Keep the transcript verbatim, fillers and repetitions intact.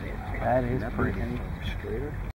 that is. That is Never pretty. any straighter.